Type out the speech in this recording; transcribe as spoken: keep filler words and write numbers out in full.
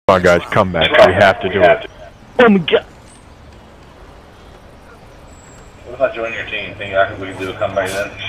Come on, guys, come back. We have to do it. Oh my god! What if I join your team? Think I think we can do a comeback then?